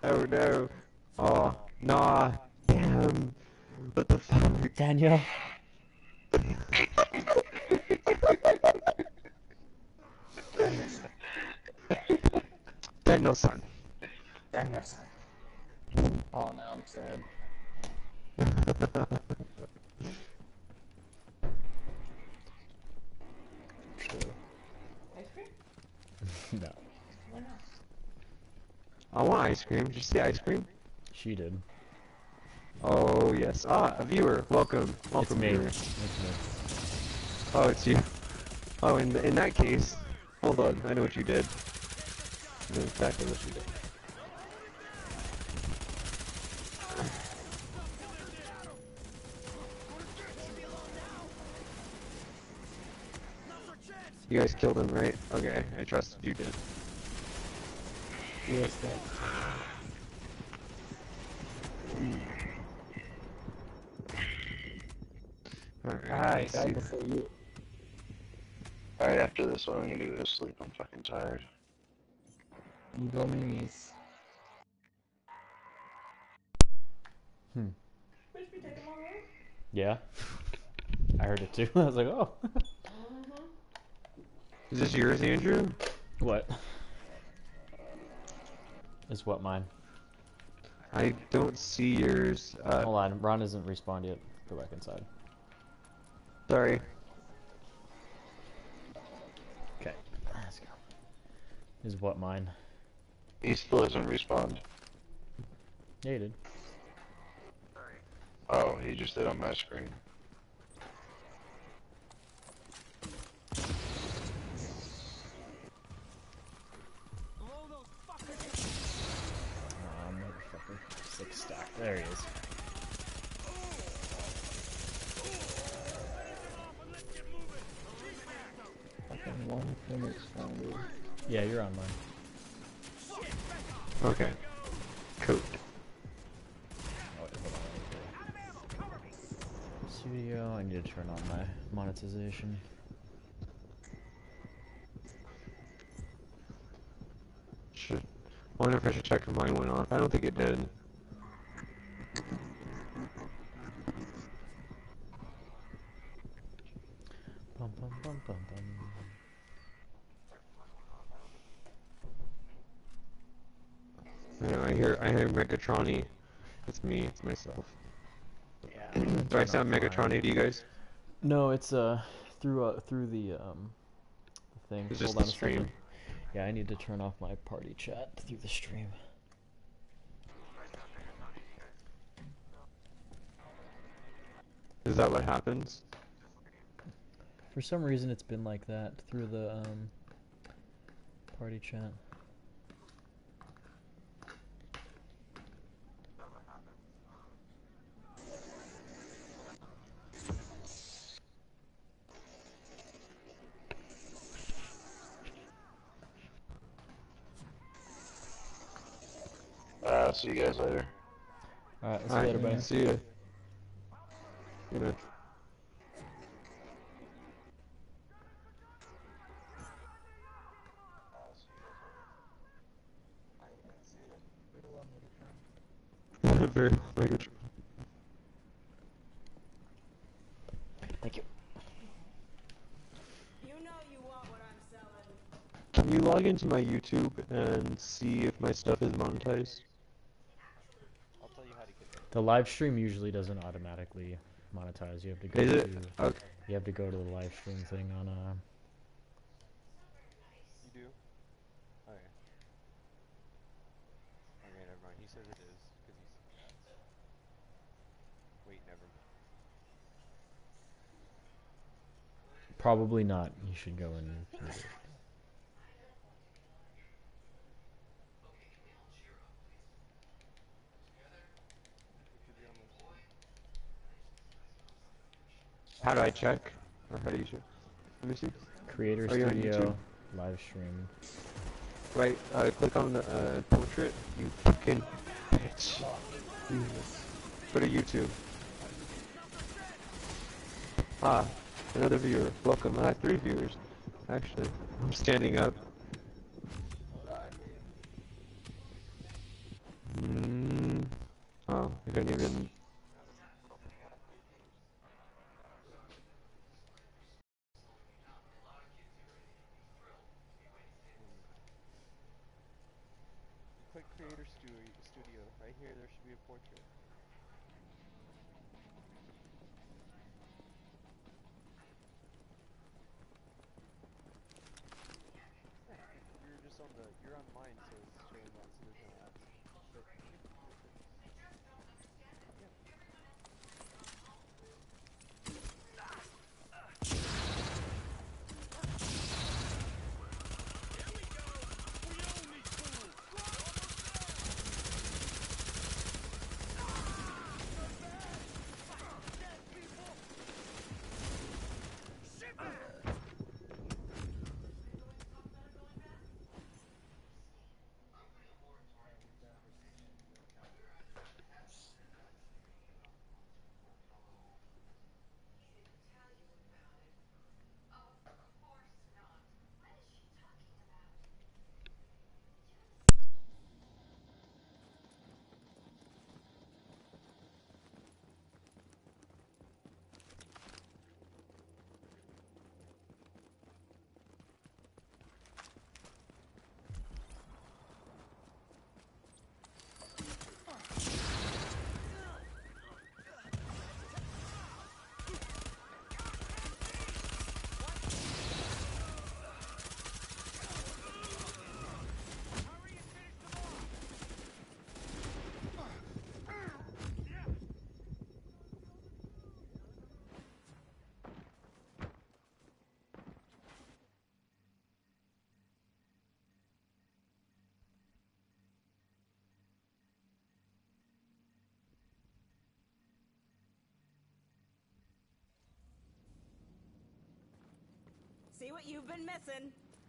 Oh no. Oh, nah. Damn. What the fuck? Daniel. Daniel-san. Daniel-san. Oh, now I'm sad. True. Ice cream? No. Why not? I want ice cream. Did you say ice cream? She did. Oh, yes. Ah, a viewer. Welcome. It's Welcome, me. viewer. It's me. Oh, it's you. Oh, in that case, hold on. I know what you did. I know exactly what you did. You guys killed him, right? Okay, I trusted you did. Yes, that. Alright, I let's died see. before you. Alright, after this one, I'm gonna go to sleep. I'm fucking tired. You go minis. Supposed to be taking long way? Yeah. I heard it too. I was like, oh. Is this yours, Andrew? What? Is what mine? I don't see yours. Hold on. Ron isn't respawned yet. Go back inside. Sorry. Okay. Let's go. Is what mine? He still hasn't respawned. Yeah, you did. Oh, he just did on my screen. Oh, motherfucker. 6 stack. There he is. Fucking one Phoenix founder. Yeah, you're on mine. Okay. Coat. Oh, wait, hold on. Studio. I need to turn on my monetization. Should. I wonder if I should check if mine went off. I don't think it did. Bum, bum, bum, bum, bum. I hear Megatroni. It's me. It's myself. Yeah. Do I sound Megatroni to you guys? No, it's through the thing. It's Hold just on the a stream. second. Yeah, I need to turn off my party chat through the stream. Is that what happens? For some reason, it's been like that through the party chat. See you guys later. Alright, let's Alright, later, buddy. see ya. Good night. Very Megatron. Thank you. You know you want what I'm selling. Can you log into my YouTube and see if my stuff is monetized? The live stream usually doesn't automatically monetize. You have to go Is to it? Okay. you have to go to the live stream thing on You do? Okay. Okay, never mind. He says it is, because he's... Wait, never mind. Probably not. You should go and view it. How do I check? Or how do you check? Let me see. Creator Are you on Studio live stream. Right, click on the portrait. You fucking bitch. Jesus. Go to YouTube. Ah, another viewer. Welcome. I have 3 viewers. Actually, I'm standing up. Mm. Oh, you couldn't even. Click Creator Studio. Right here, there should be a portrait. You're just on the. You're on mine, so it's showing that, so there's no ads. But click this. Yeah. See what you've been missing.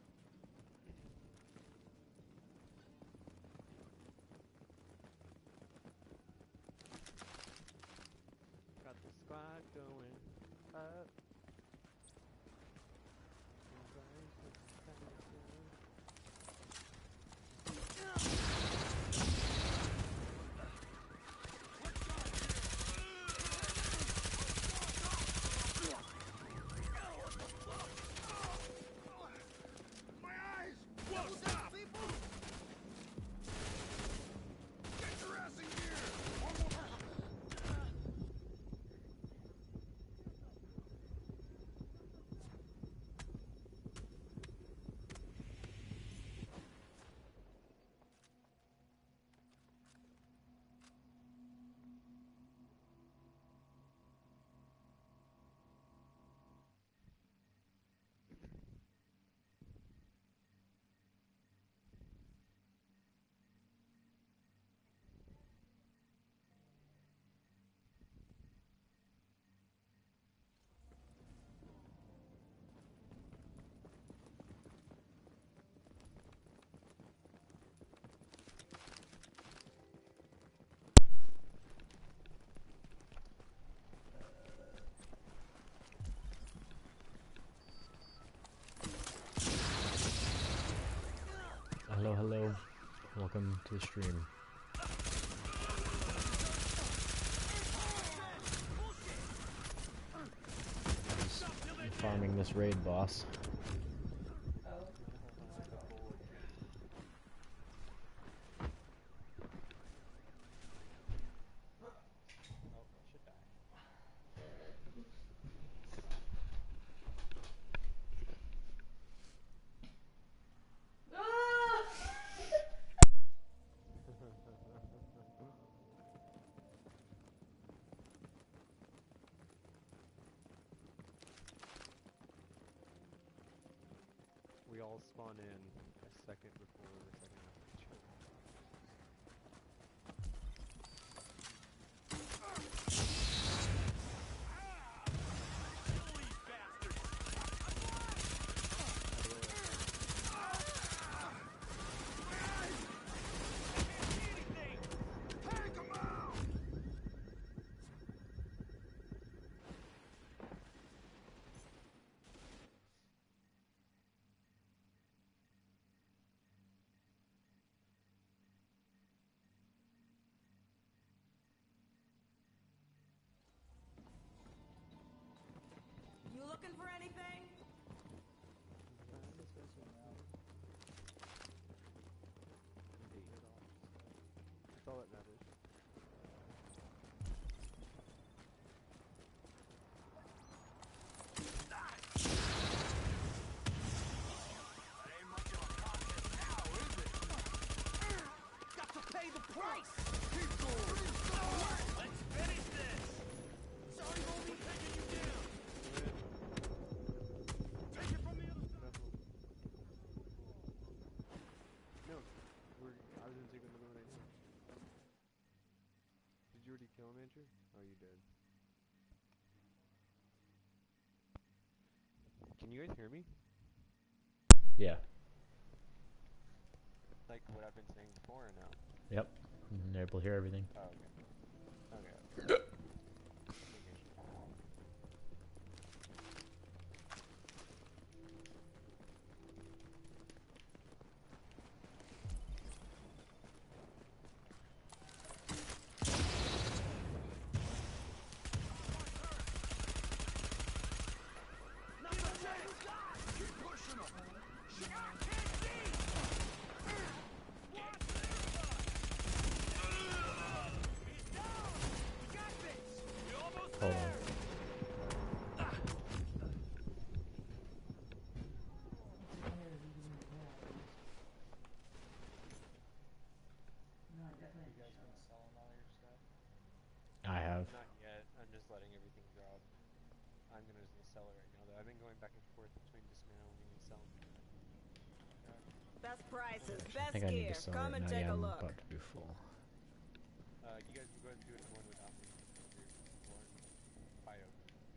Got the squad going up. Hello, hello. Welcome to the stream. Just farming this raid boss. We all spawn in a second before the second after each other. Andrew? Oh, you did. Can you guys hear me? Yeah. Like what I've been saying before or no? Yep. I'm able to hear everything. Oh, okay. Okay, okay. Making sure. Hold on. You guys been selling all your stuff? I have. Not yet. I'm just letting everything drop. I'm gonna just sell it right now though. I've been going back and forth between dismantling and selling. Best prices, I best think I need gear. to sell Come right and now. take Yeah, a I'm look. about to be full. You guys can go ahead and do it in one without me. Or bio.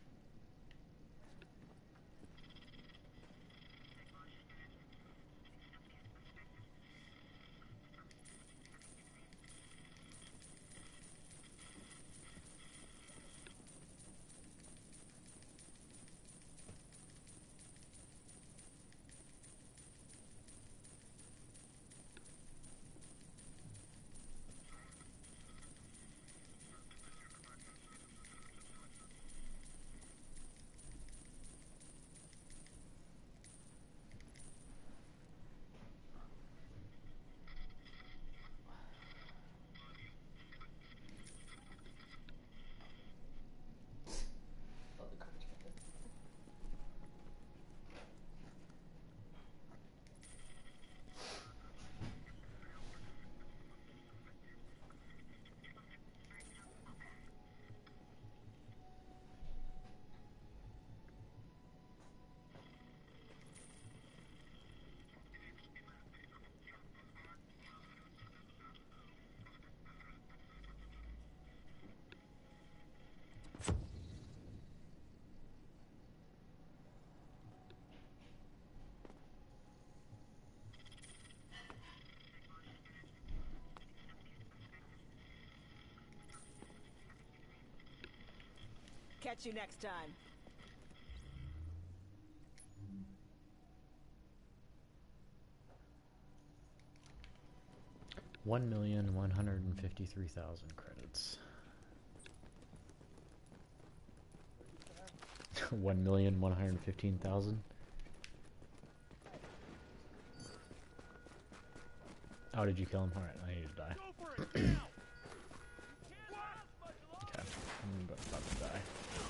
Catch you next time. $1,153,000 credits. 1,115,000. Oh, did you kill him? Alright, I need to die. Okay, I'm about to die.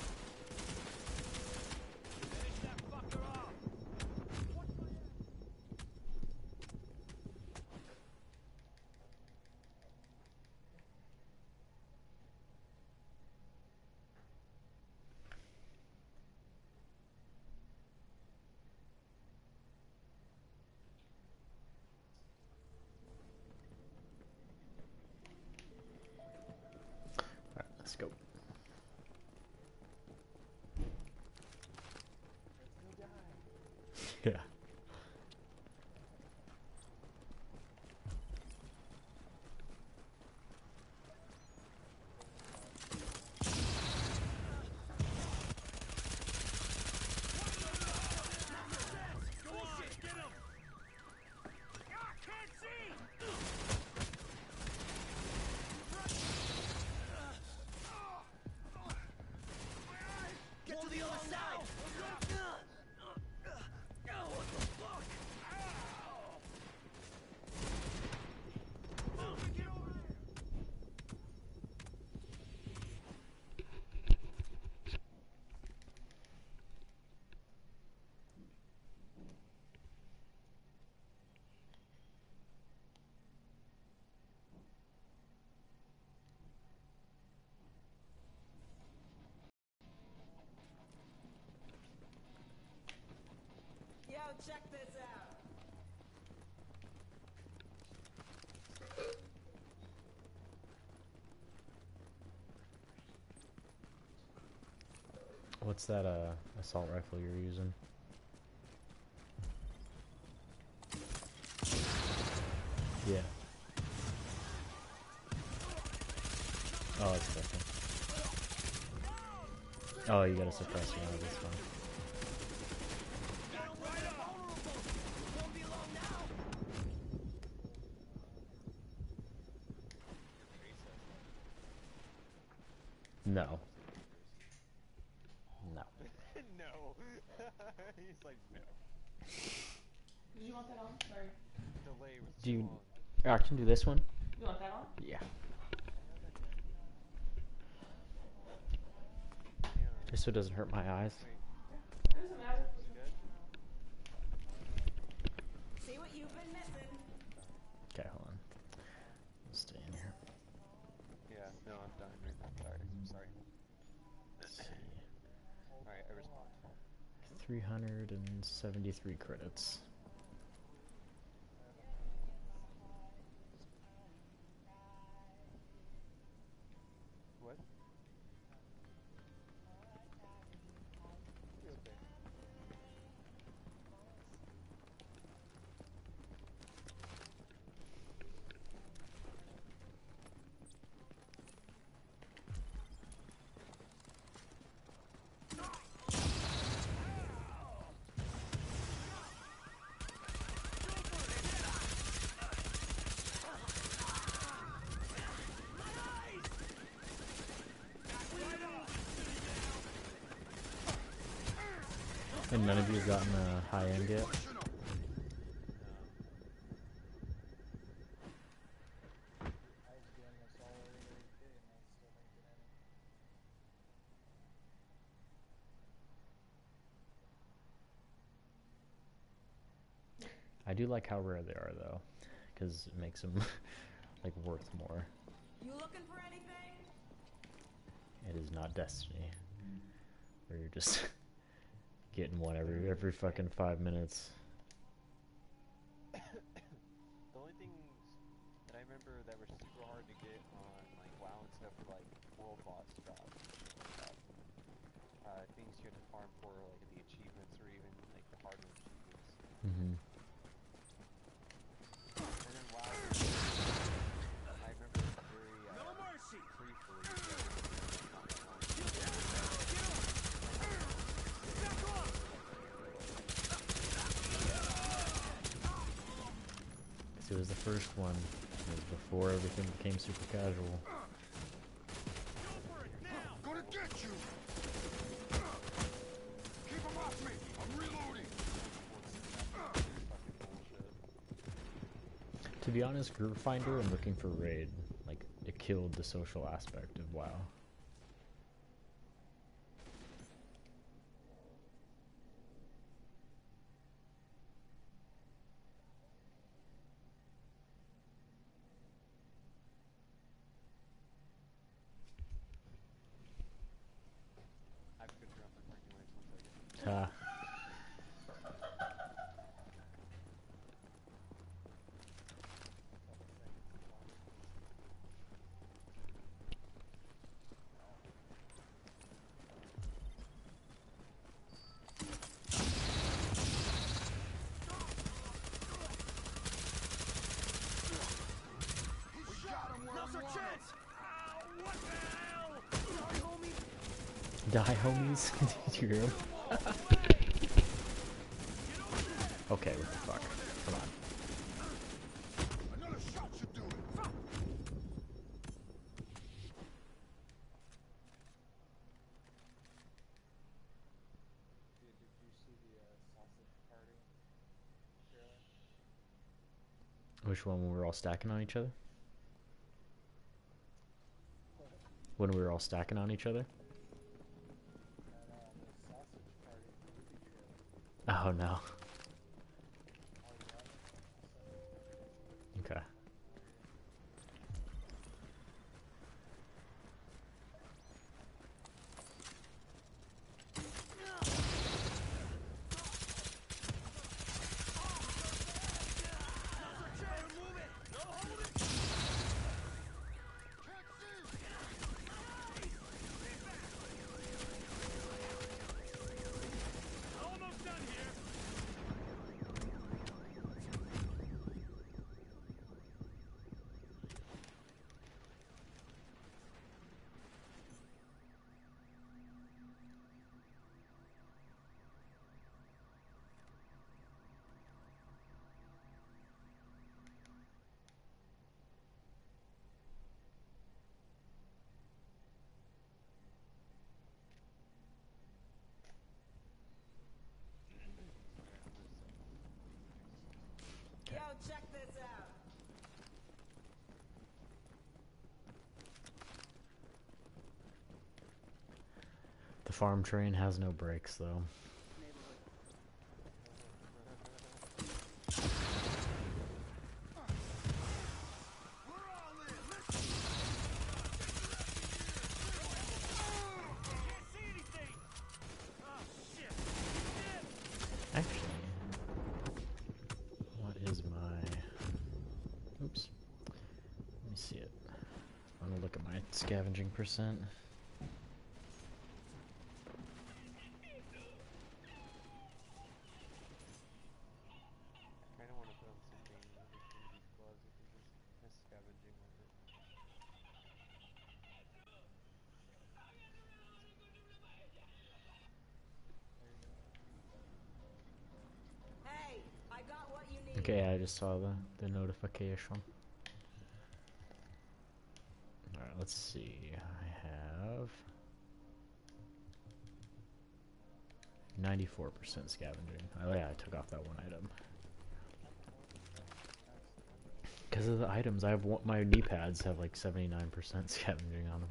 Alright, let's go. Yeah. Yo, check this out. What's that assault rifle you're using? Yeah. Oh, it's different. Oh, you gotta suppress your own, that's fine. No. No. No. He's like, no. Did you want that on? Sorry. Delay was Do too you... long. I can do this one? You want that on? Yeah. Yeah. Just so it doesn't hurt my eyes. It doesn't matter. You good? See what you've been missing. Okay, hold on. I'll stay in here. Yeah, no, I'm done right now. Sorry. I'm sorry. Let's see. Alright, I respond. 373 credits. What? You're okay. And none of you have gotten a high end yet? I do like how rare they are though, because it makes them like worth more. You looking for anything? It is not Destiny, where you're just getting one every fucking 5 minutes. The only things that I remember that were super hard to get on like WoW and stuff were like world boss jobs. Things you had to farm for like the achievements or even like the hardware achievements. Mm-hmm. And then WoW, I remember very briefly. It was the first one. It was before everything became super casual. Gonna get you! Keep him off me! I'm reloading! To be honest, Group Finder and looking for raid, like, it killed the social aspect of WoW. I have a good turn off my parking lights 1 second. Ha. Die, homies. Did you hear him? Okay, what the fuck? Come on. Another shot should do it! Did you see the sausage party trailer? Which one, when we were all stacking on each other? When we were all stacking on each other? Oh no. Okay. The farm train has no brakes, though. Actually, what is my... Oops. Let me see it. I'm gonna look at my scavenging percent. I kinda wanna put on something with one of these gloves if we're just scavenging with it. There you go. Hey, I got what you need. Okay, I just saw the notification. Alright, let's see. I have 94% scavenging. Oh yeah, I took off that one item. Because of the items, I have my knee pads have like 79% scavenging on them.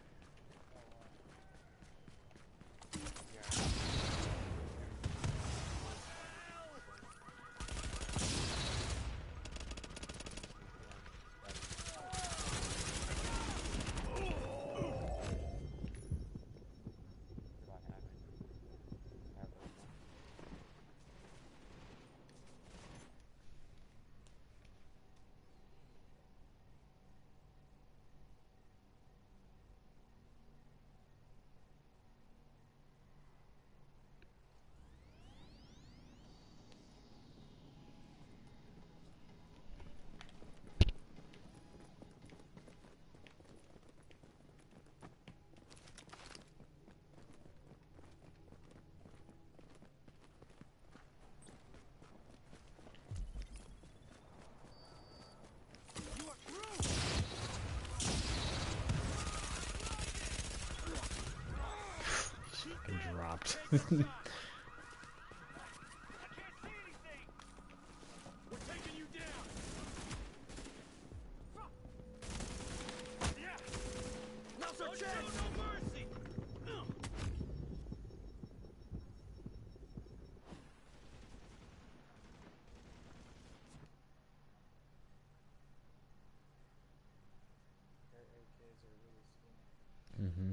Fucking dropped. Mm-hmm.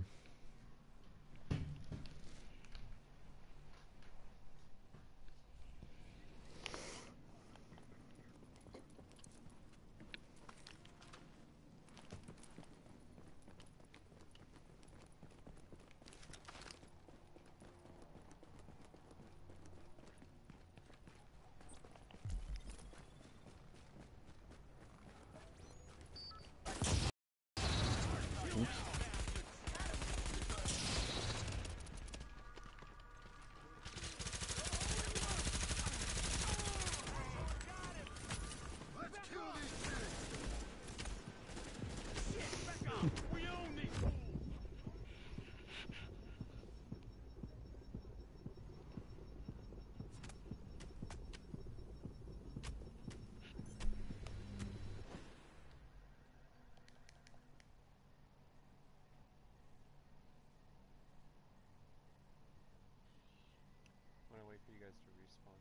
I'm gonna wait for you guys to respawn.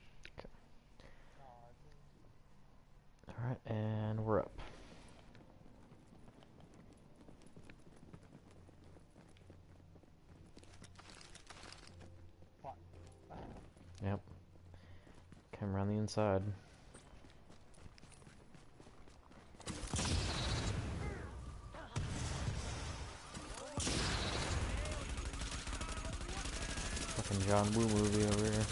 Alright, and we're up. Yep. Come around the inside. Fucking John Woo movie over here.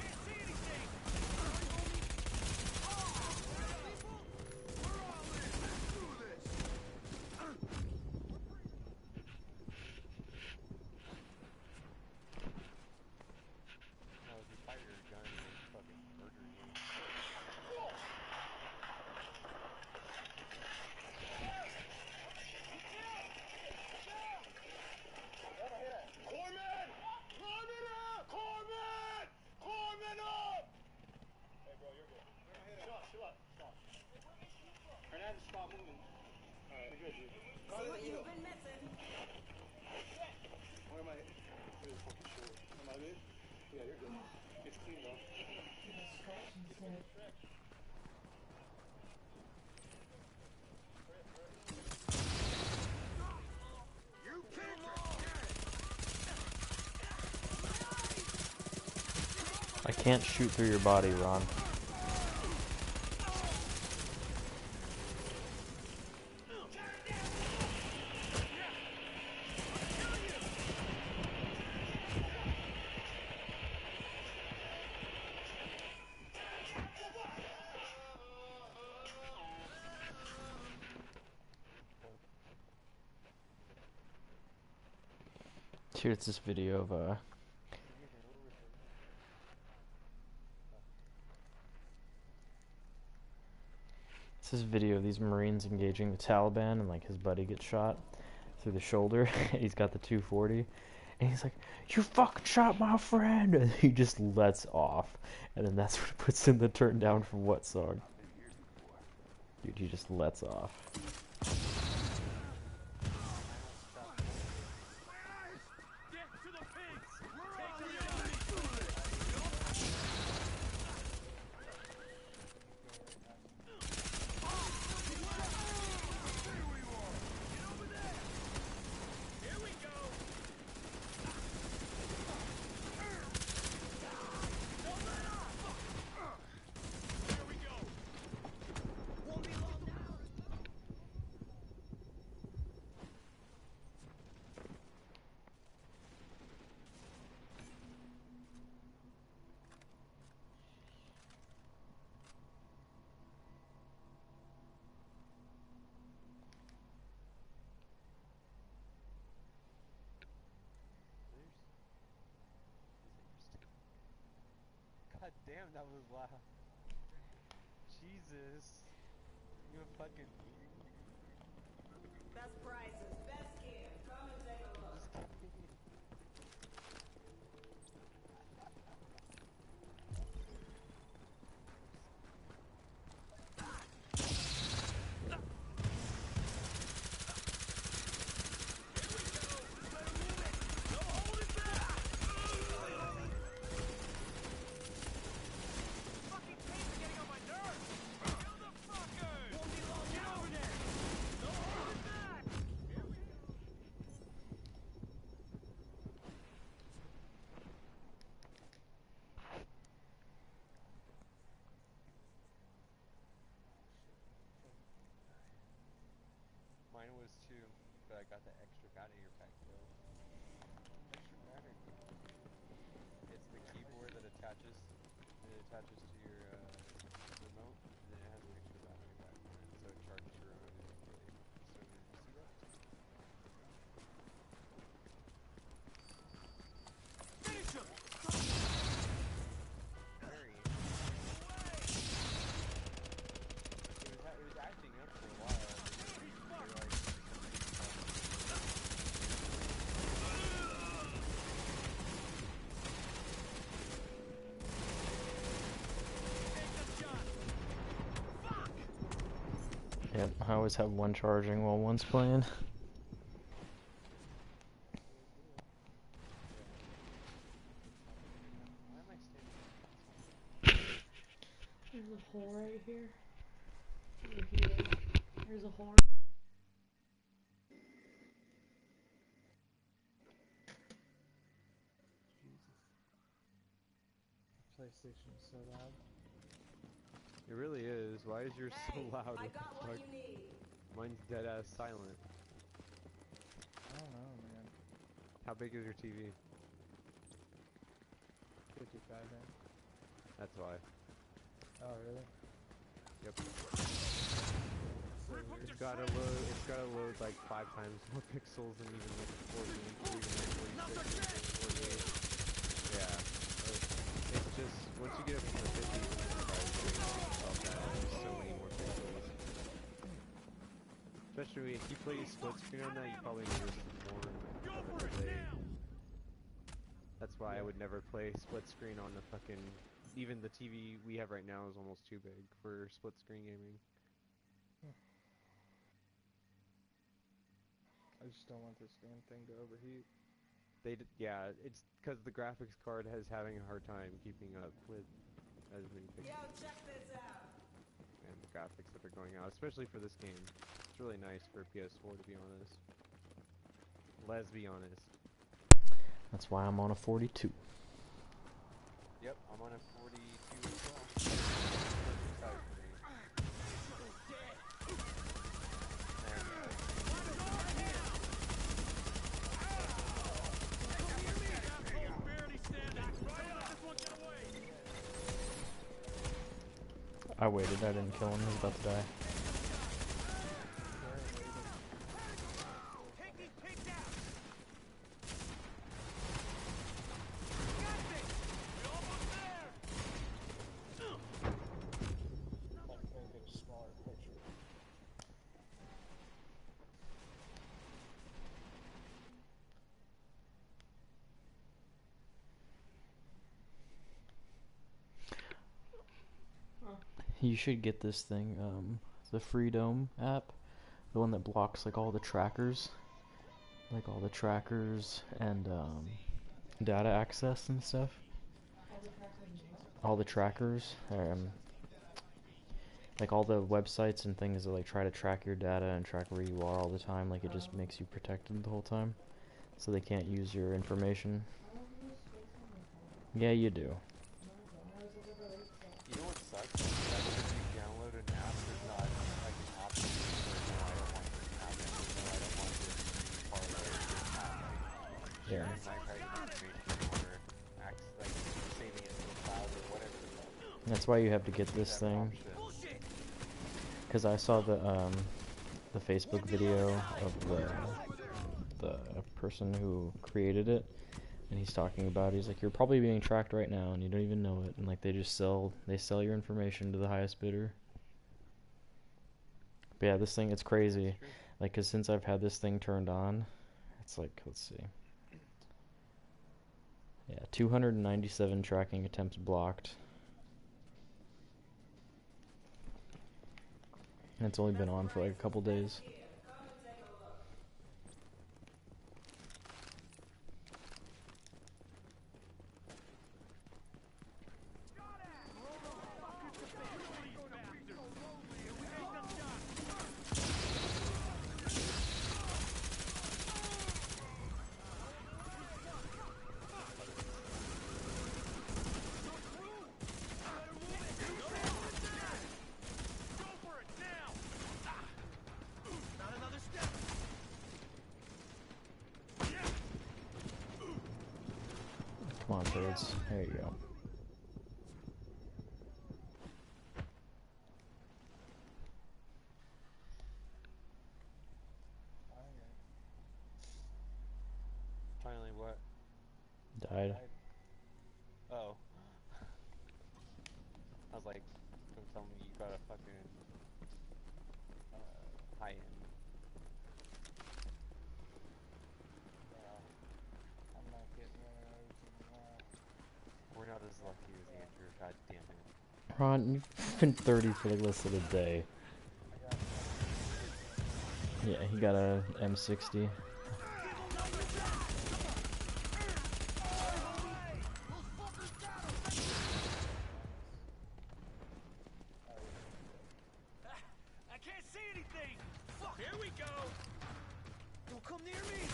No, if you fire your gun, it'll fucking murder you. Corman! Corman! Corman! I can't shoot through your body, Ron. Here, it's this video of it's this video of these Marines engaging the Taliban, and like his buddy gets shot through the shoulder. He's got the 240, and he's like, "You fucking shot my friend!" And he just lets off, and then that's what puts in the "Turn Down for What" song. Dude, he just lets off. God damn, that was loud. Jesus. You a fucking Best prices, best gear. Come and take a look. Mine was too, but I got the extra battery pack though. Extra battery. It's the keyboard that attaches. It attaches to your remote, and then it has an extra battery pack on it, so it charges your own. And so you see that? Finish him! Very. It was acting up for a while. Yep, I always have one charging while one's playing. Why am I standing? There's a hole right here. Right here. There's a hole. PlayStation is so loud. It really is. Why is yours so Hey, loud? I What the got what fuck? you need. Mine's dead ass silent. I don't know, man. How big is your TV? 55 inch. That's why. Oh, really? Yep. So weird. It's gotta load like 5 times more pixels than even like 40 or even like 46 or 48. Yeah. It's just once you get up to the 50s, there's so many more pixels. Especially if you play split screen on that, you probably notice more of a delay. That's why I would never play split screen on the fucking. Even the TV we have right now is almost too big for split screen gaming. I just don't want this damn thing to overheat. Yeah, it's because the graphics card is having a hard time keeping up with as many Yo, pixels check this out. and the graphics that are going out, especially for this game. It's really nice for PS4 to be honest. Let's be honest. That's why I'm on a 42. Yep, I'm on a 42 as well. Perfect size for me. There we go. I waited, I didn't kill him, he was about to die. You should get this thing, the Freedom app, the one that blocks like all the trackers, and data access and stuff. All the trackers, like all the websites and things that like try to track your data and track where you are all the time. Like it just makes you protected the whole time, so they can't use your information. Yeah, you do. You know what sucks? That when you download an app, there's not like an option for no, I don't want this to happen, or no, I don't want this to be part of this app. Like, Yeah. sharing my private information or like saving it to the cloud or whatever the fuck. That's why you have to get this That thing. option. Because I saw the Facebook video of the person who created it, and he's talking about it. He's like, you're probably being tracked right now, and you don't even know it. And like they sell your information to the highest bidder. But yeah, this thing, it's crazy. That's true. Like, cause since I've had this thing turned on, it's like, let's see. Yeah, 297 tracking attempts blocked. And it's only been on for like a couple days. Come on, birds. There you go. Finally, what? Died. Oh. I was like, don't tell me you got a fucking high end. I'm not getting one of those anymore. We're not as lucky as Andrew, god damn it. Ron, you've been 30 for like less than a day. Yeah, he got a M60. I can't see anything! Fuck! Here we go! Don't come near me!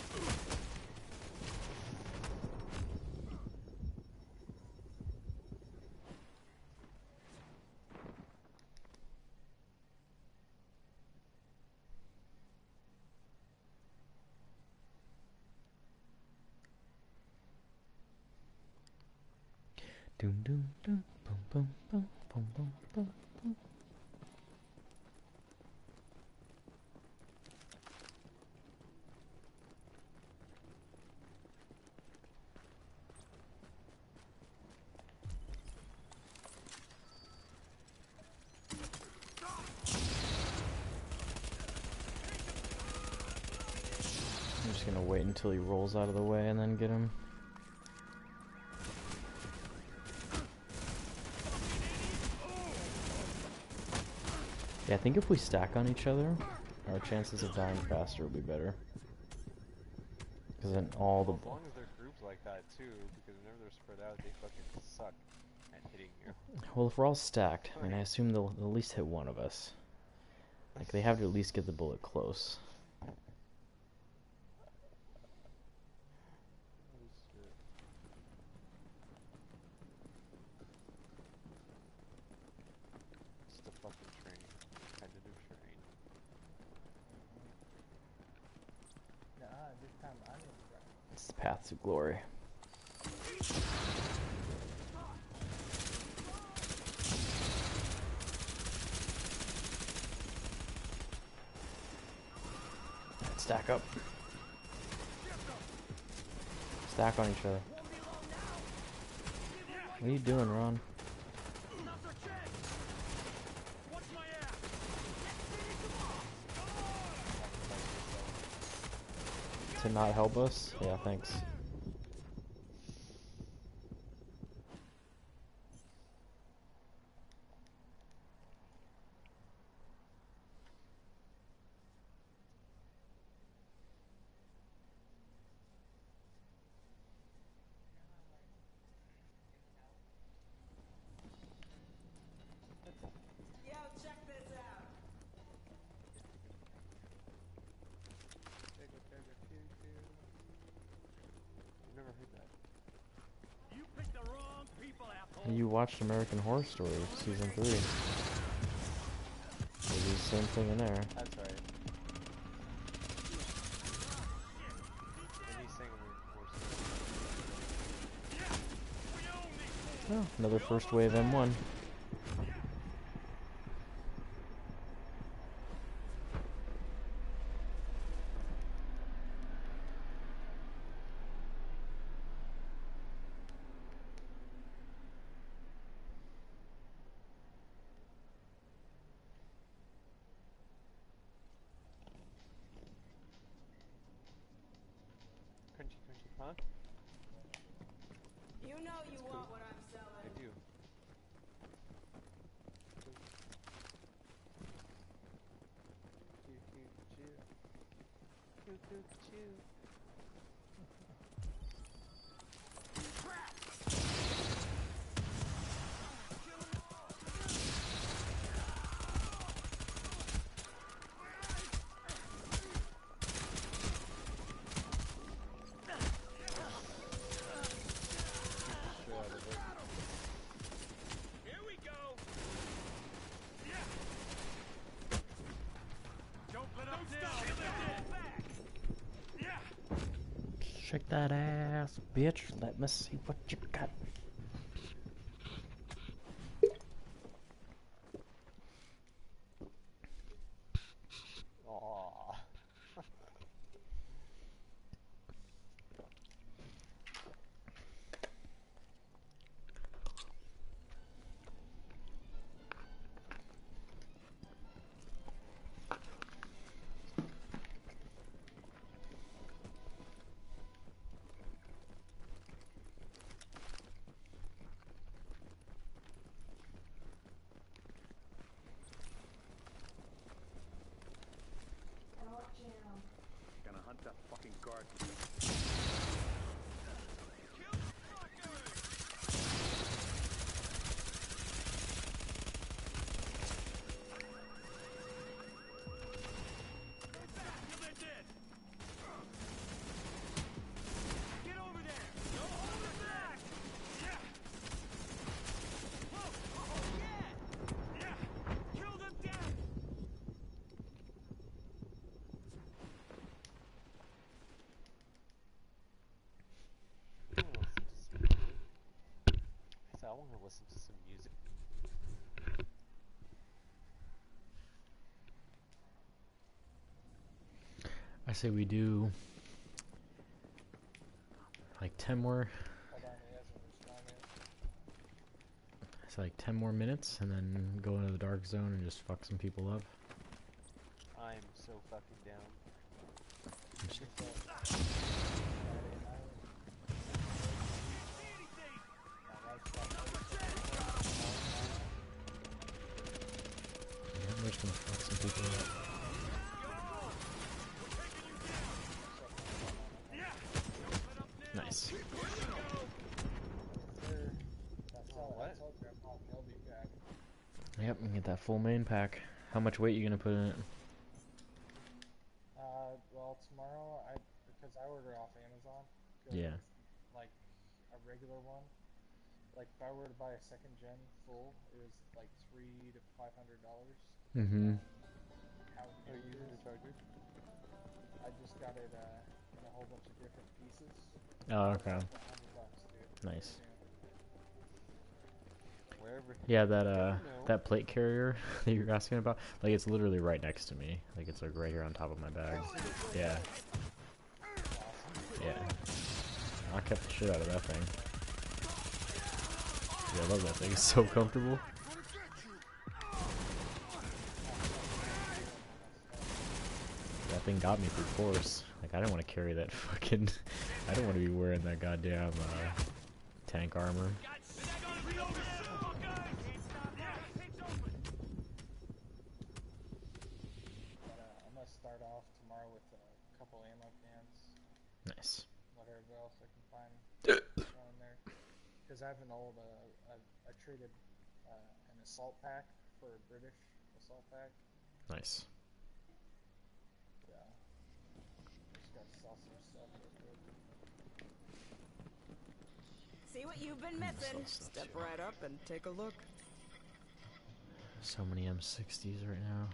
Doom doom doom boom boom boom boom boom boom boom. I'm just gonna wait until he rolls out of the way and then get him. Yeah, I think if we stack on each other, our chances of dying faster will be better. Because then all the Well, as long as they're grouped like that too, because whenever they're spread out, they fucking suck at hitting you. well, if we're all stacked, I mean, I assume they'll at least hit one of us. Like they have to at least get the bullet close. Oh shit. Just a fucking train. Competitive train. Nah, this time I'm in front. It's the path to glory. Stack up. Stack on each other. What are you doing, Ron? To not help us? Yeah, thanks. Yo, check this out. I've never heard that. You picked the wrong people, asshole. You watched American Horror Story season 3. They do the same thing in there. That's right. And he's saying we're Oh, another first wave M1. crunchy, crunchy, huh? You know you That's want cool. what I'm selling. I do. Here we go. Yeah. Don't let up now. Yeah. Shake that ass, bitch. Let me see what you got. Aww. Gonna hunt that fucking guard. Get over there! Don't hold it back! Yeah! Whoa! Oh, yeah! Yeah! Kill them dead! I want to listen to some music. I say we do like 10 more. Hold on, he hasn't responded. I say like 10 more minutes and then go into the dark zone and just fuck some people up. I'm so fucking down. Yeah, we're just gonna fuck some people up. Yeah! that full main pack. How much weight you gonna put in it? Well, tomorrow because I order off Amazon. Yeah. Like a regular one. Like if I were to buy a second gen full, it was like $300 to $500. Mm-hmm. How Are big you it using is. a charger? I just got it in a whole bunch of different pieces. Oh, okay. It's like $100, dude. Nice. Wherever. Yeah, you never know. that plate carrier that you're asking about, like it's literally right next to me. Like it's like right here on top of my bag. Yeah. Yeah. I kept the shit out of that thing. Yeah, I love that thing. It's so comfortable. That thing got me through course. Like I didn't want to carry that fucking. I don't want to be wearing that goddamn tank armor. I'm gonna start off tomorrow with a couple ammo cans. Nice. Whatever else I can find on there. Because I have an old, I traded an assault pack for a British assault pack. Nice. Yeah. Just gotta sell some stuff real quick. See what you've been missing. stuff Step too. right up and take a look. So many M60s right now.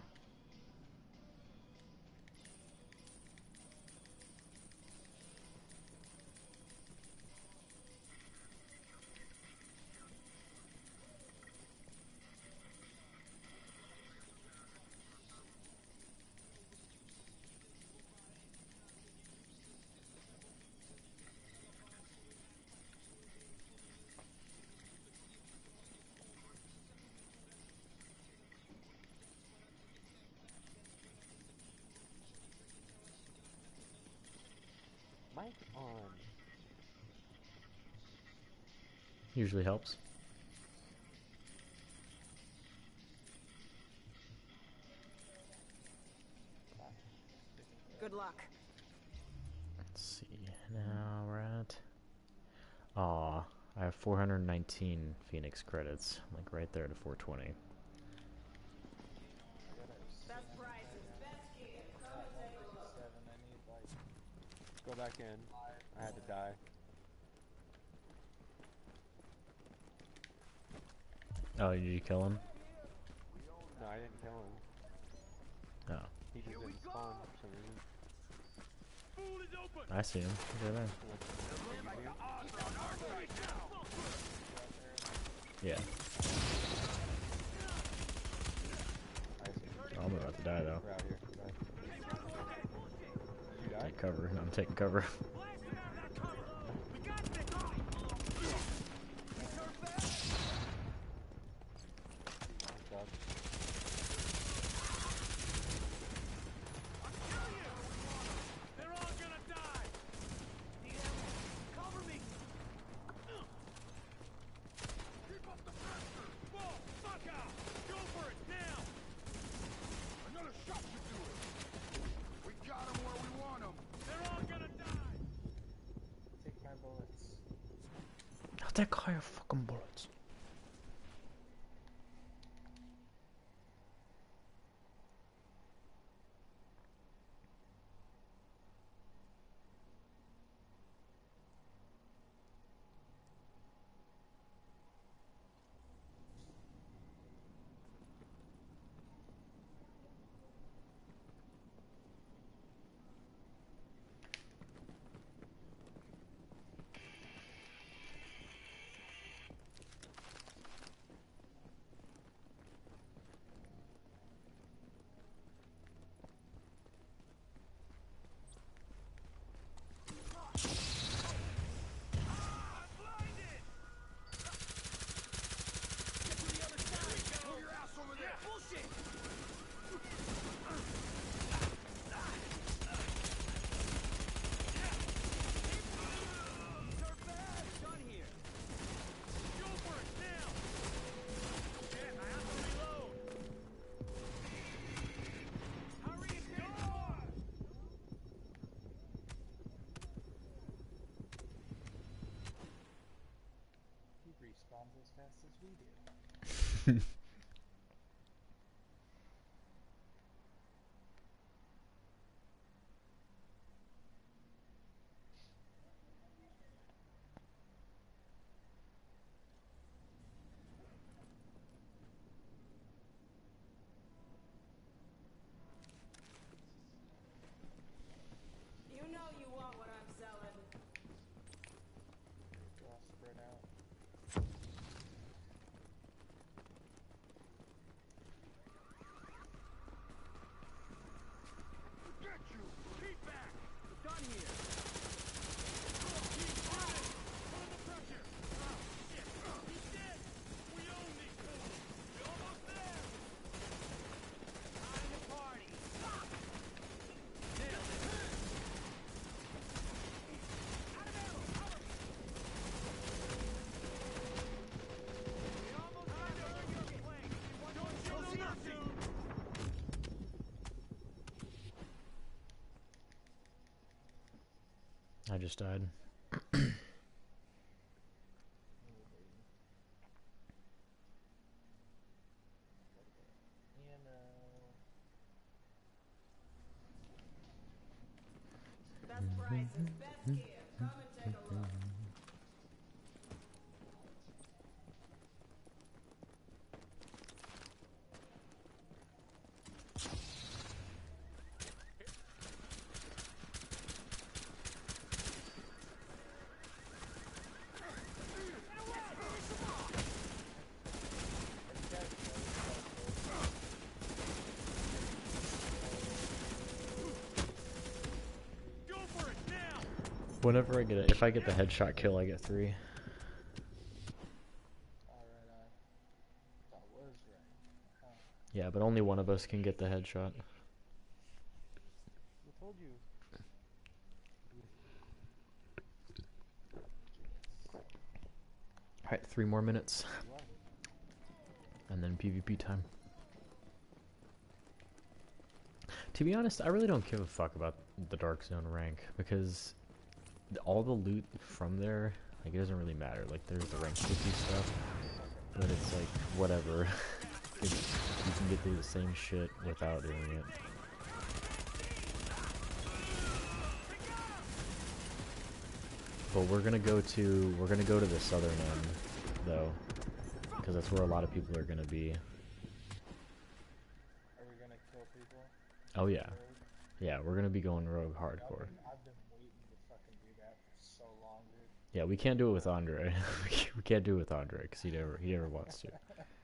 Mic on. Usually helps. Good luck. Let's see. Now we're at. Aw, I have 419 Phoenix credits. I'm like right there to 420. Best prices, best gear. Come and take a look. I need like Go back in. I had to die. Oh, did you kill him? No, I didn't kill him. No. He just didn't spawn for some reason. I see him. Look at that. Yeah. Oh, I'm about to die though. We're out here. You died? Take cover. No, I'm taking cover. take my bullets. Not that guy of fucking bullets. He respawns as fast as we do. I just died. Best prices, best gear. Come and take a look. Go for it now! Whenever I get it, if I get the headshot kill, I get 3. Alright, that was right. Huh. Yeah, but only one of us can get the headshot. I told you. Alright, 3 more minutes. And then PvP time. To be honest, I really don't give a fuck about the Dark Zone rank, because all the loot from there, like, it doesn't really matter. Like, there's the rank 50 stuff, but it's like, whatever. You can get through the same shit without doing it. But we're gonna go to the southern end, though, because that's where a lot of people are gonna be. Are we gonna kill people? Oh yeah, Rogue? yeah, we're gonna be going rogue hardcore. I've been waiting to fucking do that for so long, dude. Yeah, we can't do it with Andre. We can't do it with Andre because he never wants to.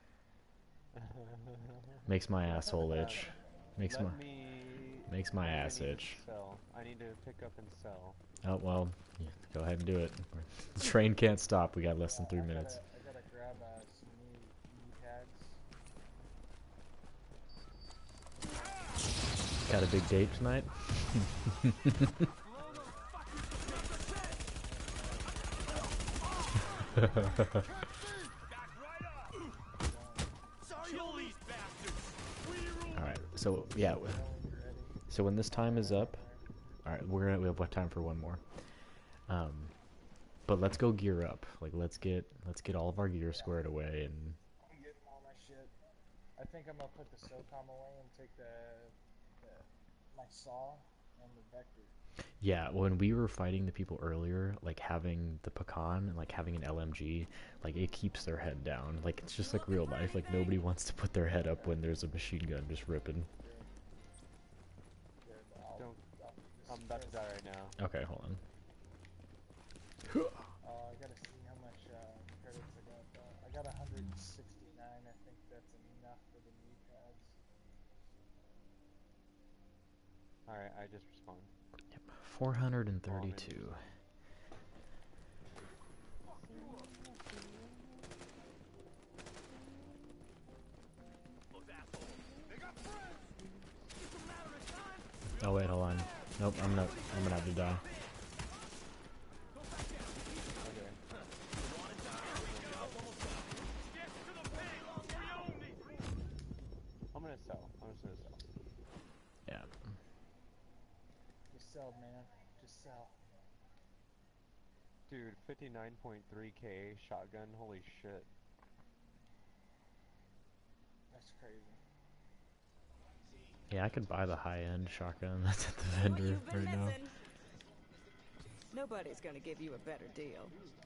Makes my asshole itch. Makes my ass itch. Sell. I need to pick up and sell. Oh well, yeah, go ahead and do it. The train can't stop. We got less than 3 minutes. I gotta grab some new knee pads. Got a big date tonight. Alright, so yeah. So when this time is up, alright, we have what time for one more. But let's go gear up. Like let's get all of our gear squared away and I'm getting all my shit. I think I'm gonna put the SOCOM away and take my saw and the vector. yeah, when we were fighting the people earlier, like having the pecan and like having an LMG, like it keeps their head down. Like it's just like real life. Like nobody wants to put their head up when there's a machine gun just ripping. I'm about to die right now. Okay, hold on. I gotta see how much credits I got. I got 169. I think that's enough for the knee pads. Alright, I just respawned. Yep, 432. Oh wait, hold on. Nope, I'm gonna have to die. I'm gonna sell. I'm just gonna sell. Yeah. Just sell, man. Just sell. Dude, 59.3k shotgun, holy shit. That's crazy. Yeah, I could buy the high-end shotgun that's at the vendor You've been right now. missing. Nobody's gonna give you a better deal.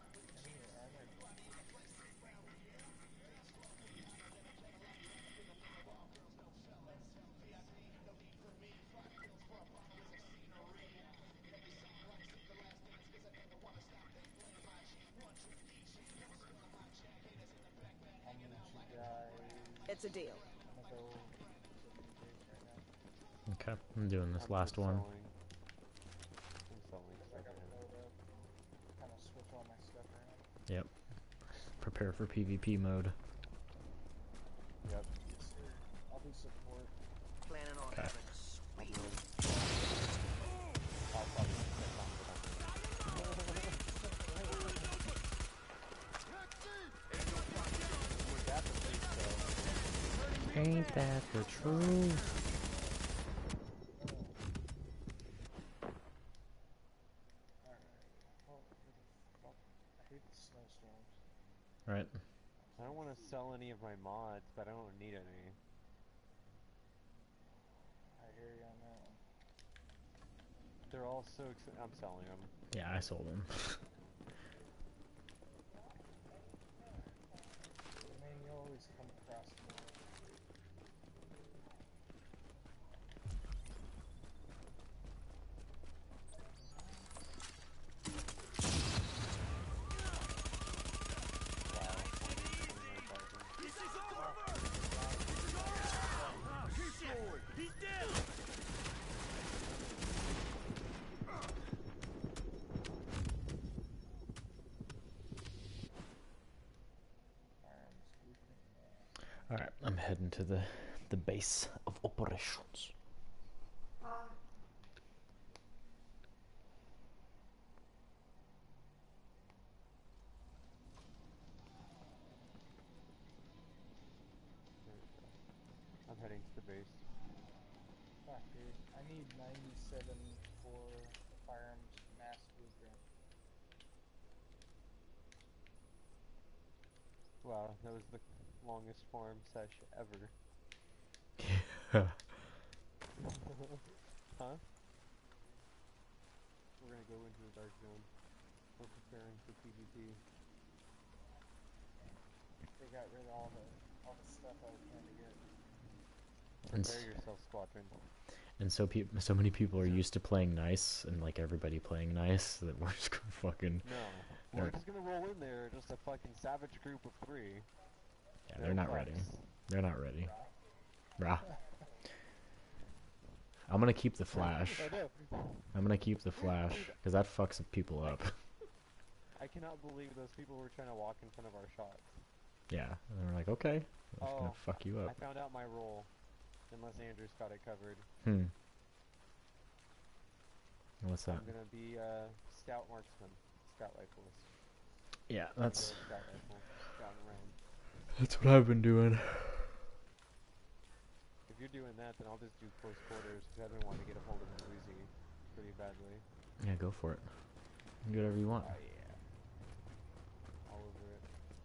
How many you guys? It's a deal. I'm gonna go to the base right now. Okay, I'm doing this I'm last one. selling. I'm selling. I gotta load up. Kind of switch all my stuff around. Yep. Prepare for PvP mode. Yep. Yes, sir. I'll do support. Planning on Okay. having a sweet. I'll probably set off the Ain't that the truth? snowstorms. Right. I don't want to sell any of my mods, but I don't need any. I hear you on that one. They're all so I'm selling them. Yeah, I sold them. I mean, you always come across more. This is over! Oh, shit! He's down! Firearms blueprint. All right, I'm heading to the base of operations. I'm heading to the base. Fuck, dude. I need 97 for the firearms mass blueprint. Wow, that was the longest farm sesh ever. Huh? We're gonna go into the dark zone. We're preparing for PvP. They got rid of all the stuff I was trying to get. And Prepare yourself, squadron. And so many people are used to playing nice, and like everybody playing nice, that we're just gonna fucking. No. We're just gonna roll in there, just a fucking savage group of 3. Yeah, they're not ready. They're not ready. Brah. I'm gonna keep the flash. I know. I'm gonna keep the flash, because that fucks people up. I cannot believe those people were trying to walk in front of our shots. Yeah, and we're like, okay, I'm just gonna fuck you I up. found out my role. Unless Andrew's got it covered. What's that? I'm gonna be a scout marksman. Scout rifleist. Yeah, that's Scout rifle. Scouting around. that's what I've been doing. If you're doing that, then I'll just do close quarters, because I've been wanting to get a hold of an Uzi pretty badly. Yeah, go for it. Do whatever you want. Oh yeah. All over it.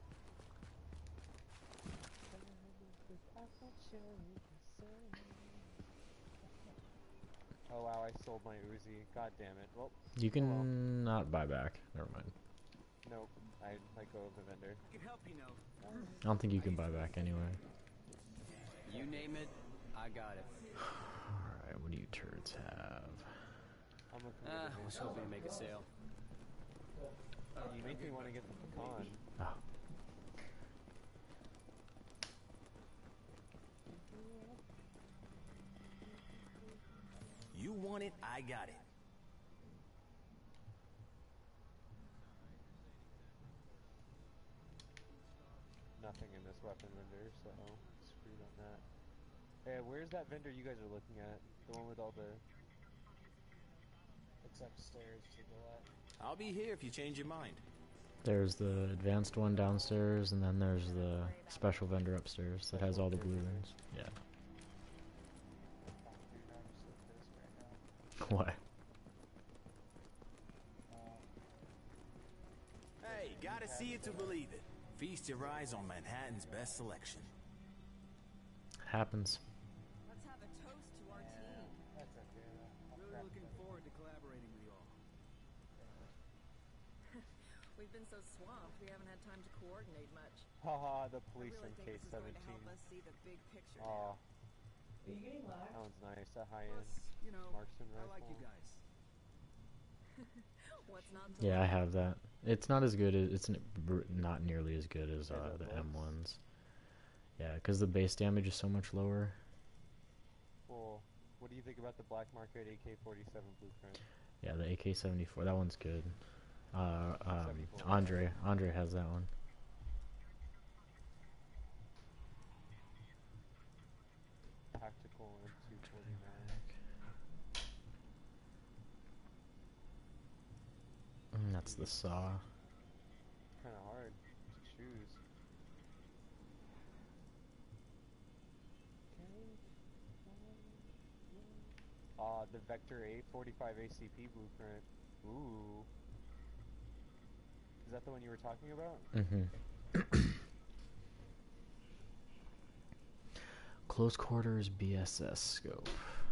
Oh wow, I sold my Uzi. God damn it. Well, You oh well. can not buy back. Never mind. Nope. I let go of the vendor. I can help you know. I don't think you can buy back anyway. You name it, I got it. Alright, what do you turds have? I'm looking I for was hoping to make a sale. You make me want to get the pecan. Oh. You want it, I got it. Nothing in this weapon vendor, so screwed on that. Hey, where's that vendor you guys are looking at? The one with all the... It's upstairs to the left. I'll be here if you change your mind. There's the advanced one downstairs, and then there's the special vendor upstairs that has all the blue rings. Yeah. Fuck, dude, I'm so pissed right now. Why? Hey, gotta see it to believe it. Feast your eyes on Manhattan's best selection. Happens. Let's have a toast to our team. That's okay, though. I'll Really crack looking it. forward to collaborating with you all. We've been so swamped, we haven't had time to coordinate much. Haha, the I police really in think this is going to K-17. help us see the big picture Aw, now. Are you getting that lagged? one's nice. That high-end Plus, you know, marksman I rifle. like you guys. What's not to Yeah, I like? have that. It's not as good as not nearly as good as As it the looks. M1s. Yeah, because the base damage is so much lower. Well, what do you think about the black market AK-47 blueprint? Yeah, the AK-74, that one's good. 74. Andre has that one. Tactical M249. That's the saw. Kind of hard to choose. The Vector A45 ACP blueprint. Ooh. Is that the one you were talking about? Mm-hmm. Close quarters BSS scope.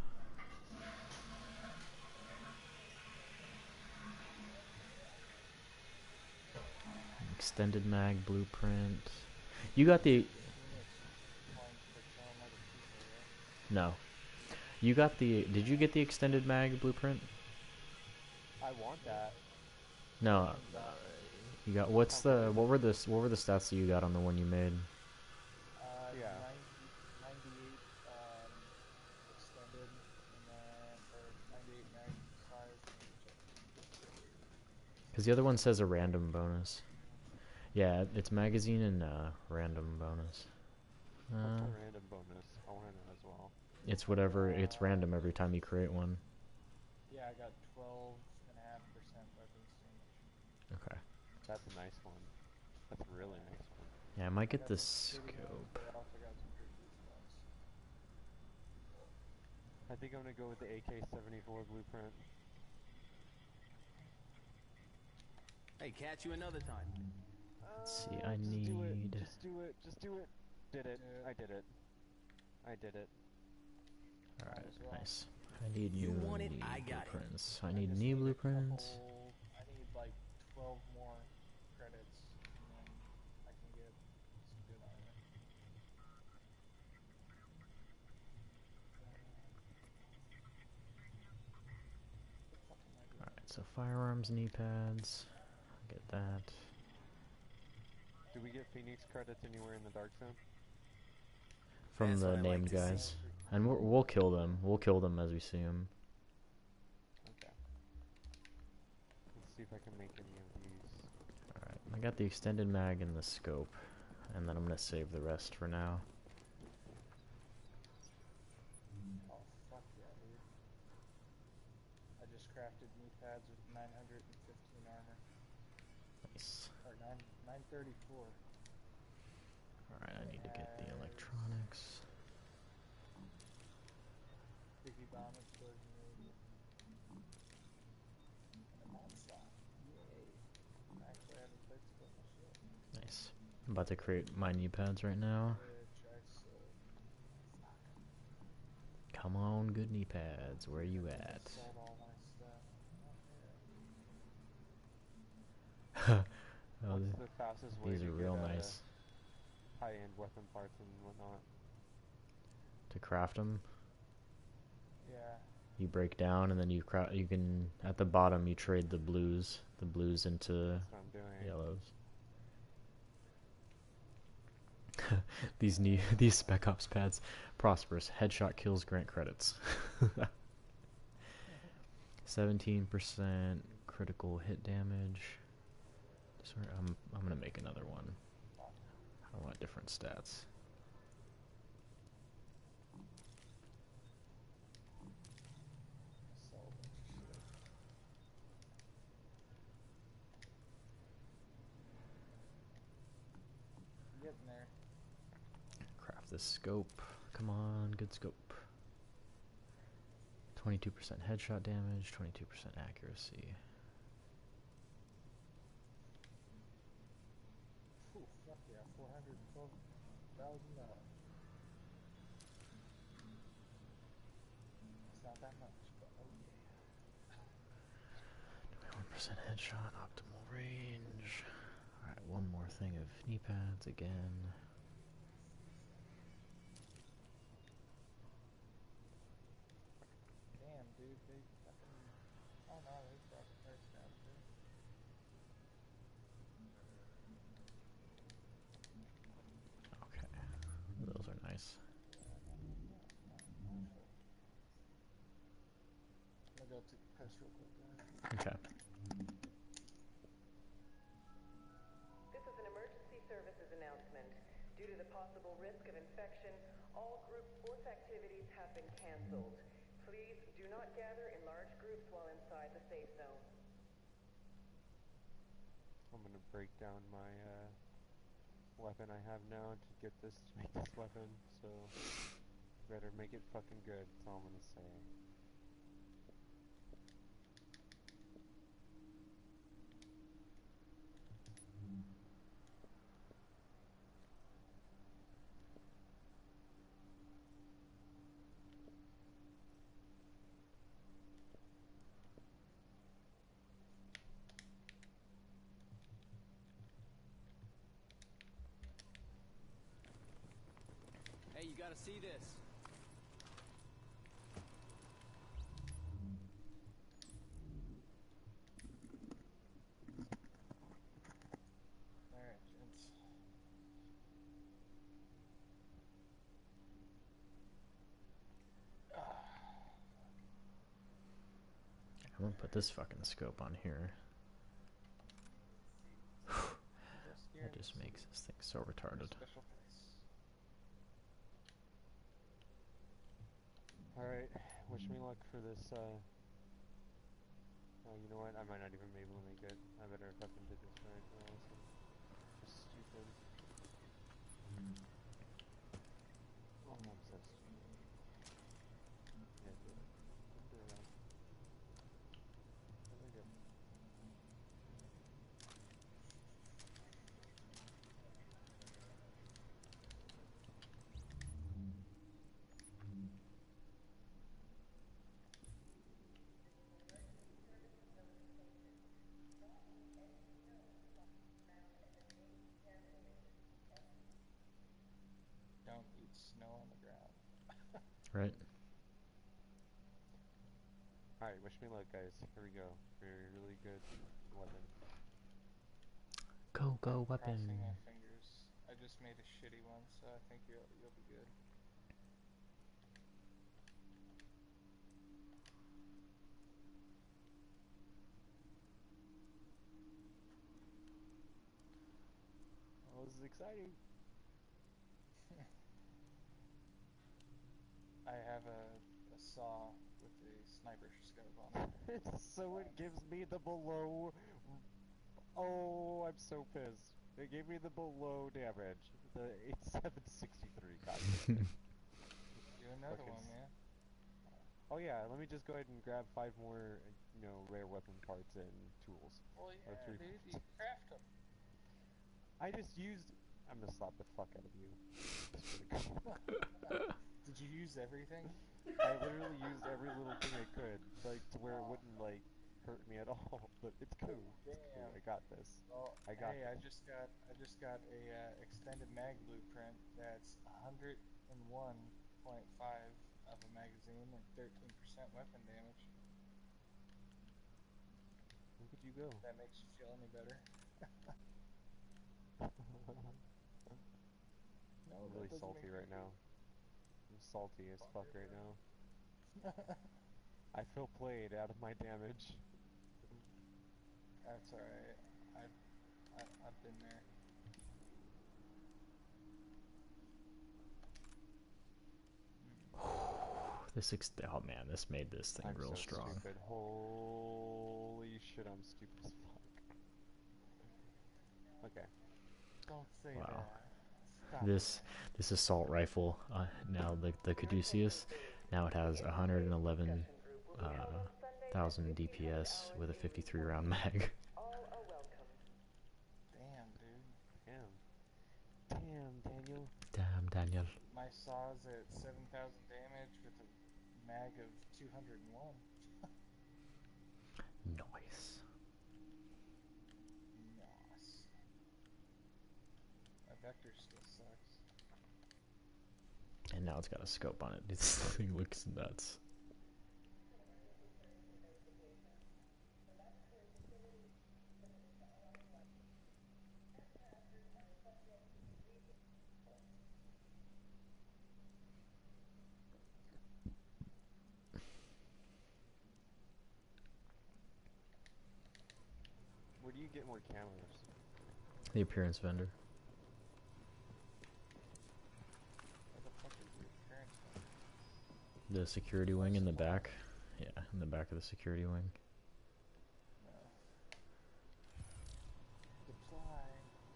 Extended mag blueprint. You got the... No. You got the... Did you get the extended mag blueprint? I want that. No. You got... What's the... What were the stats that you got on the one you made? Yeah. 98 extended, and then or 98 mag size. Because the other one says a random bonus. Yeah, it's magazine and random bonus. What's a random bonus? I want to know as well. It's whatever. It's random every time you create one. Yeah, I got 12.5% weapon stimulation. Okay. That's a nice one. That's a really nice one. Yeah, I might get the scope. I think I'm gonna go with the AK-74 blueprint. Hey, catch you another time. Let's see, I need... Just do it. Just do it. Did it. I did it. I did it. Alright, nice. I need You new want it, knee I got it. blueprints. I need knee blueprints. I need like 12 more credits, and then I can get some good armor. Alright, so firearms, knee pads. Get that. Do we get Phoenix credits anywhere in the Dark Zone? From That's the what I like named to see. guys. And we'll kill them. We'll kill them as we see them. Okay. Let's see if I can make any of these. Alright, I got the extended mag and the scope. And then I'm gonna save the rest for now. Oh fuck yeah, dude! I just crafted knee pads with 915 armor. Nice. Or 934. Alright, I need to get the electronics. Sticky bomb explosion radius. And a bomb slot. Yay! I actually have a place to put my shit. Nice. I'm about to create my knee pads right now. Which I sold. Come on, good knee pads. Where you at? Sold all my stuff. Oh, What's the fastest way these to are real get, nice. high-end weapon parts and whatnot? To craft them, Yeah. you break down and then you can at the bottom you trade the blues into That's what I'm doing. yellows. These Spec Ops pads, prosperous. Headshot kills grant credits. 17% critical hit damage. Sorry, I'm gonna make another one. I want different stats. Sold a bunch of shit. Getting there. Craft this scope. Come on, good scope. 22% headshot damage, 22% accuracy. Ooh, fuck yeah, $412,000. It's not that much, but oh yeah. 21% headshot, optimal range. Alright, one more thing of knee pads again. Damn, dude, they fucking. Oh no, they brought the price down too. Okay, those are nice. I'm gonna go to piss real quick, guys. Okay. This is an emergency services announcement. Due to the possible risk of infection, all group sports activities have been canceled. Please do not gather in large groups while inside the safe zone. I'm gonna break down my weapon I have now to get this to make this weapon, so better make it fucking good, that's all I'm gonna say. gotta see this. Alright, gents. I'm gonna put this fucking scope on here. That just makes this thing so retarded. Alright, wish me luck for this, oh, you know what? I might not even be able to make it. I better fucking do this right, or else I'm just stupid. Oh, I'm so stupid. Yeah, do it. Do it right. There we go. Don't eat snow on the ground. Right? Alright, wish me luck, guys. Here we go. For a really good weapon. Go, go, weapon. Crossing my fingers. I just made a shitty one, so I think you'll be good. Oh, this is exciting. I have a saw with a sniper scope on it. So it gives me the below. Oh, I'm so pissed. It gave me the below damage. The 8763 got me. Do another Fucking one, man. Oh yeah, let me just go ahead and grab 5 more, you know, rare weapon parts and tools. Well, Or yeah, 3 dude, parts. you craft them. I just used. I'm gonna slap the fuck out of you. Did you use everything? I literally used every little thing I could, like to where it wouldn't like hurt me at all. But it's cool. It's cool. I got this. Well, I got hey, this. I just got a extended mag blueprint that's 101.5 of a magazine and 13% weapon damage. Look at you go. If that makes you feel any better. No, I'm really salty right now. I'm salty as fuck right now. I feel played out of my damage. That's alright. I've been there. Oh man, this made this thing I'm real so strong. Stupid. Holy shit, I'm stupid as fuck. Okay. Don't say Wow. that. Stop This assault rifle, now the Caduceus, now it has 111,000 DPS with a 53 round mag. Damn, dude. Damn, Daniel. Damn, Daniel. My saw's at 7,000 damage with a mag of 201. Nice. Nice. My vector still sucks. And now it's got a scope on it. This thing looks nuts. Where do you get more cameras? The appearance vendor. Where the fuck is your appearance from? The security wing in the back. Yeah, in the back of the security wing. No. Deploy.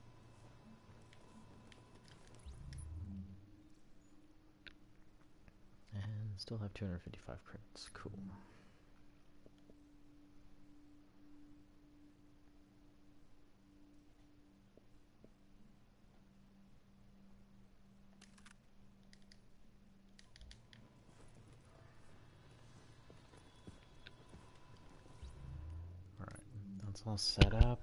And still have 255 credits. Cool. Alright, that's all set up.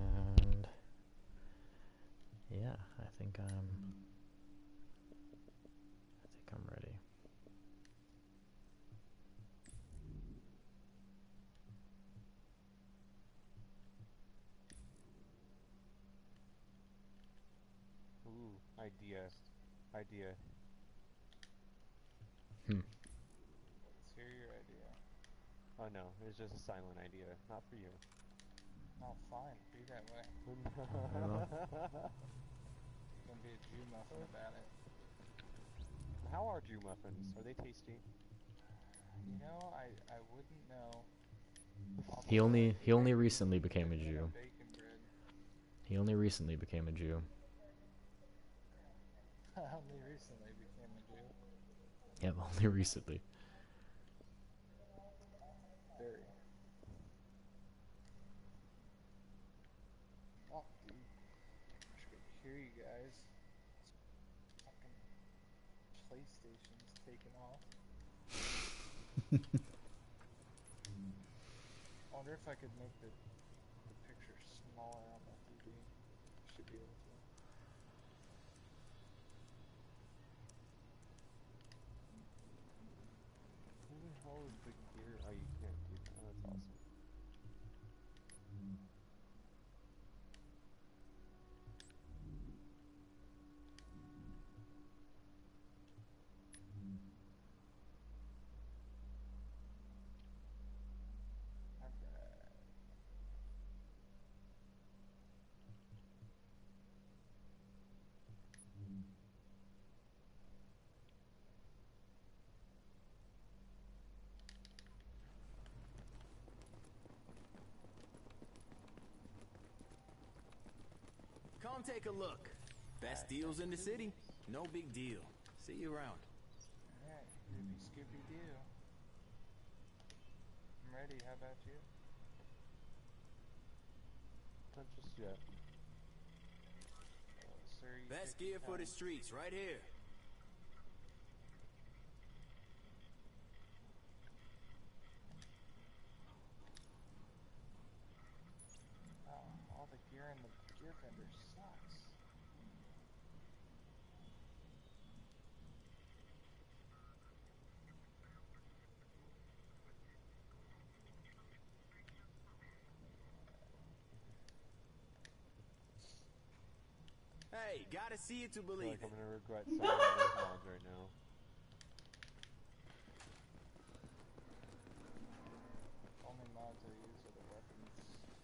And yeah, I think I'm Idea. Let's hear your idea. Oh no, it's just a silent idea. Not for you. Oh, fine. Be that way. Don't be a Jew muffin about it. How are Jew muffins? Are they tasty? You know, I wouldn't know. He only recently became a Jew. Bacon bread. He only recently became a Jew. Only recently became a Jew. Yeah, only recently. Very. Fuck, dude. Wish I could hear you guys. Fucking PlayStation's taking off. I wonder if I could make the picture smaller on the TV. Should be able to. Who the hell is the gear? Oh, you can't do that. Oh, that's awesome. Alright. Come take a look. Best deals in the city. No big deal. See you around. Alright, Ruby Scooby Doo. I'm ready, how about you? Not just yet. Sir, you Best take your gear for the time. streets, right here. Oh, all the gear in the gear vendor sucks. Hey, gotta see it to I feel believe like it. I'm gonna regret selling those mods right now. Only mods I use are the weapons.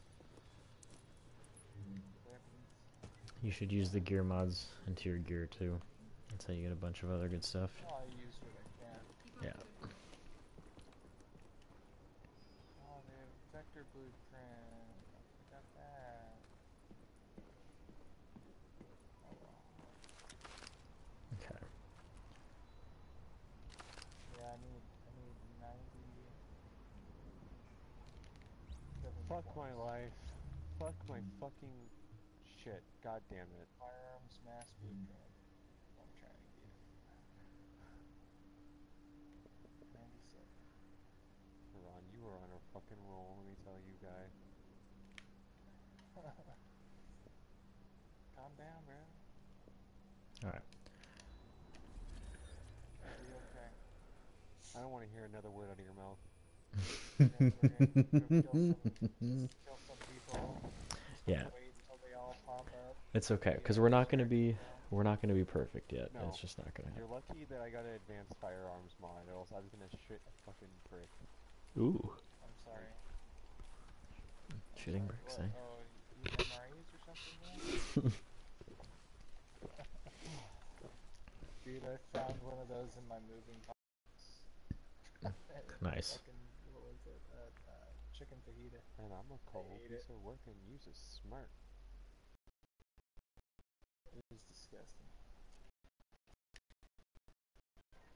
You should use the gear mods into your gear too. That's how you get a bunch of other good stuff. Oh, I use what I can. Yeah. Oh, they have vector blueprint. I forgot that. Oh well. Okay. Yeah, I need 90. Fuck my life. Fuck my fucking shit. God damn it. Firearms mass blueprint. I'm trying to get. 97. Ron, you are on a fucking roll, let me tell you, guy. Calm down, bro. Alright. You'll be okay. I don't want to hear another word out of your mouth. We're gonna kill some people. Yeah. Wait until they all pop up. It's okay, because we're not gonna be perfect yet. No. It's just not gonna You're happen. lucky that I got an advanced firearms mod, or else I was gonna shit a fucking brick. Ooh. I'm sorry. Shooting bricks, What? eh? Oh, you MREs or something now? Dude, I found one of those in my moving box. Nice. Fucking, what was it? Chicken fajita. And I'm a cold ate piece it. of work and use a smart. It was disgusting.